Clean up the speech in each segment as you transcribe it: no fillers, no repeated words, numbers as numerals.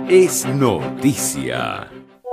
Es noticia.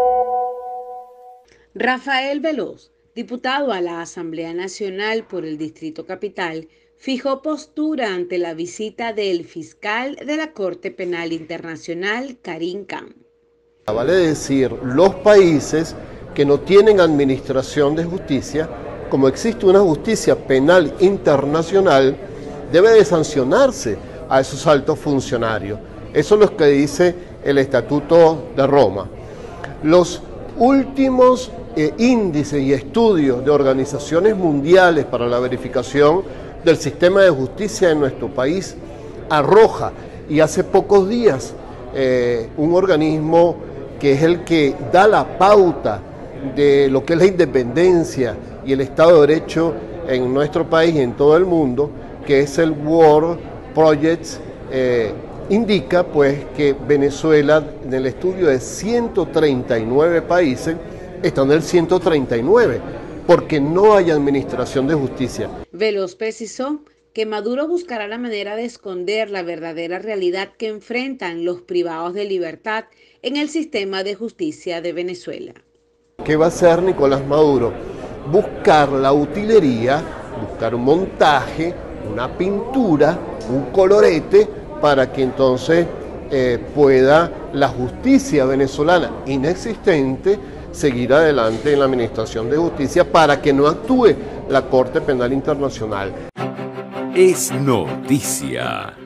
Rafael Veloz, diputado a la Asamblea Nacional por el Distrito Capital, fijó postura ante la visita del fiscal de la Corte Penal Internacional, Karim Khan. Vale decir, los países que no tienen administración de justicia, como existe una justicia penal internacional, debe de sancionarse a esos altos funcionarios. Eso es lo que dice el Estatuto de Roma. Los últimos índices y estudios de organizaciones mundiales para la verificación del sistema de justicia en nuestro país arroja, y hace pocos días un organismo que es el que da la pauta de lo que es la independencia y el Estado de Derecho en nuestro país y en todo el mundo, que es el World Project, indica pues que Venezuela, en el estudio de 139 países, está en el 139, porque no hay administración de justicia. Veloz precisó que Maduro buscará la manera de esconder la verdadera realidad que enfrentan los privados de libertad en el sistema de justicia de Venezuela. ¿Qué va a hacer Nicolás Maduro? Buscar la utilería, buscar un montaje, una pintura, un colorete, para que entonces pueda la justicia venezolana inexistente seguir adelante en la administración de justicia para que no actúe la Corte Penal Internacional. Es noticia.